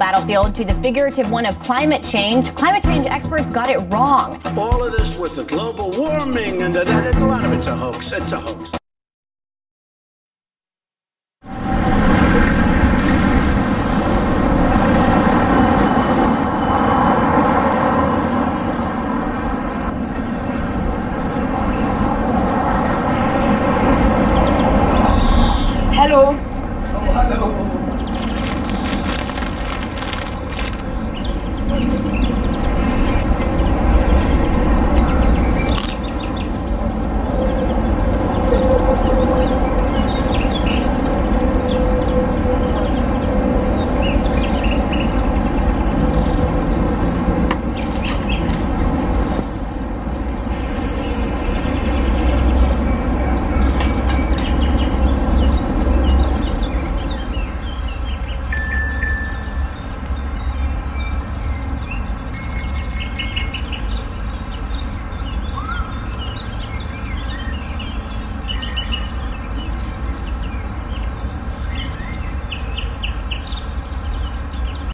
battlefield to the figurative one of climate change. Climate change experts got it wrong. All of this with the global warming and a lot of it's a hoax. It's a hoax.